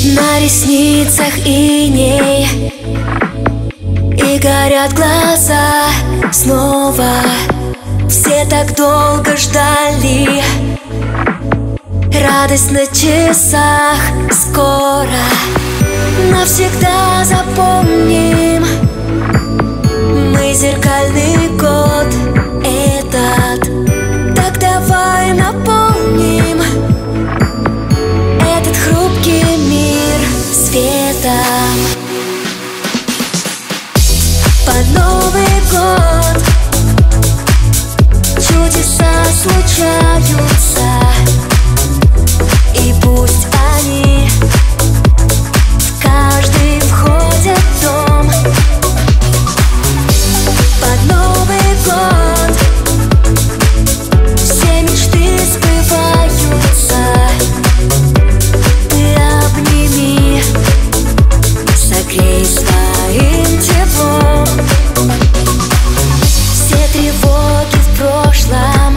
На ресницах иней, и горят глаза снова. Все так долго ждали, радость на часах скоро. Навсегда запомним мы зеркальный год этот. Так давай наполним этот хрупкий мир светом. Под Новый год чудеса случаются, и пусть они в каждый входят дом. Под Новый год все мечты сбываются. Ты обними, согрей своим теплом. Все тревоги в прошлом,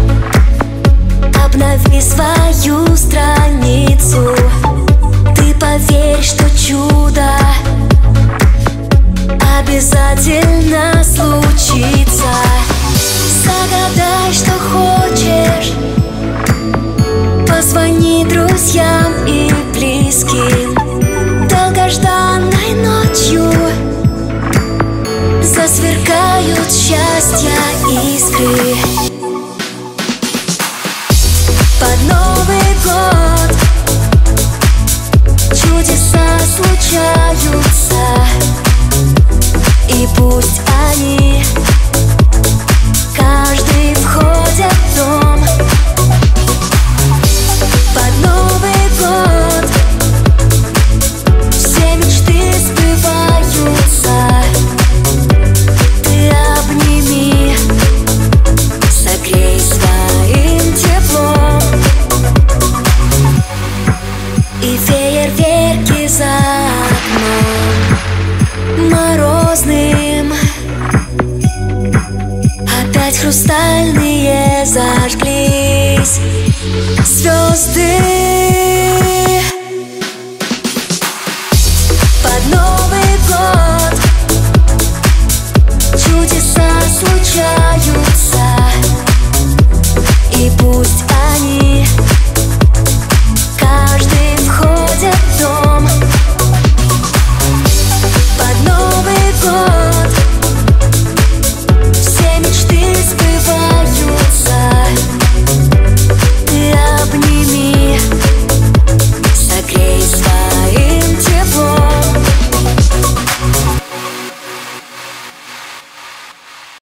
обнови свою страницу. Ты поверь, что чудо обязательно случится. Загадай, что хочешь, позвони друзьям и близким. Долгожданной ночью засверкают счастья искры. Под Новый год чудеса случаются, и пусть они каждый входят в дом. Под Новый год все мечты сбываются. Ты обними, согрей своим теплом. И фейерверки за окном морозным опять хрустальные зажглись звезды.